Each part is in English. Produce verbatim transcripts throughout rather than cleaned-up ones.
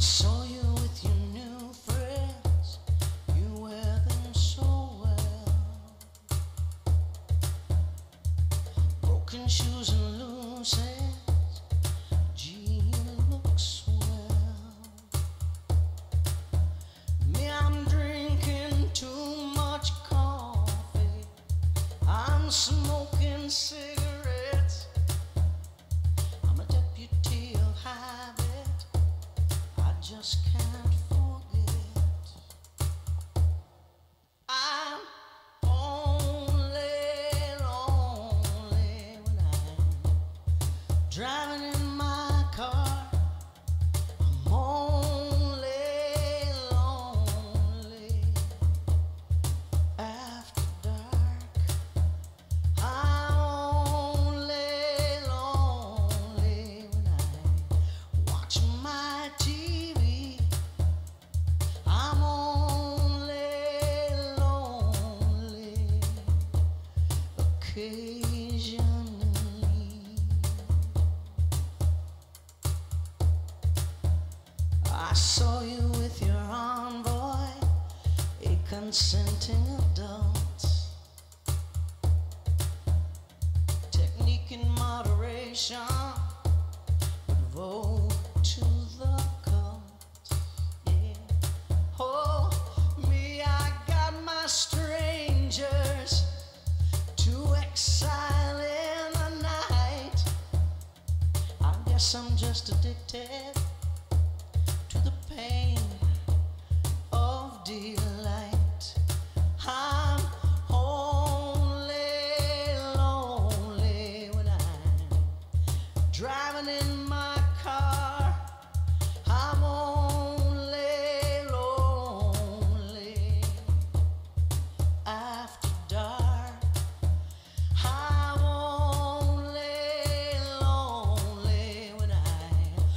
Saw you with your new friends, you wear them so well. Broken shoes and loose hands, gee, you look swell. Me, I'm drinking too much coffee, I'm smoking cigarettes, I'm a deputy of habit, I just can't forget. I'm only lonely when I'm driving in my car. I'm only lonely after dark. I'm only lonely when I watch my T V. I'm only lonely occasionally. I saw you with your envoy, a consenting adult. Technique in moderation would vote to the cult. Yeah. Oh, me, I got my strangers to exile in the night. I guess I'm just addicted to the pain of delight. I'm only lonely when I'm driving in my car. I'm only lonely after dark. I'm only lonely when I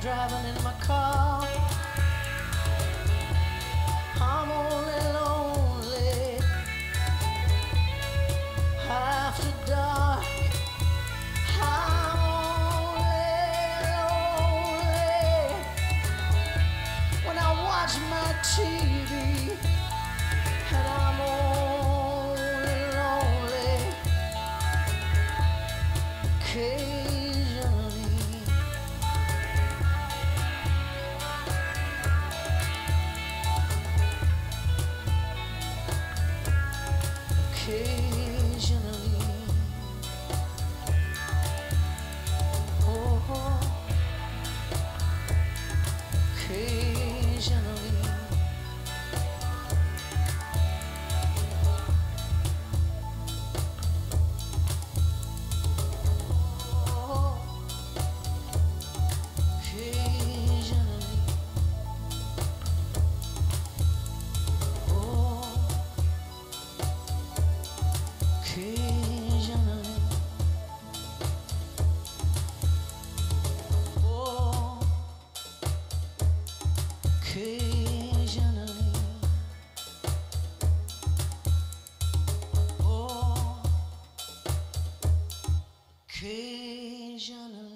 driving in my car. I'm only lonely after dark. I'm only lonely when I watch my T V, and I'm only lonely occasionally. Occasionally, oh, occasionally, oh, occasionally, oh. Occasionally, oh, occasionally, oh, occasionally.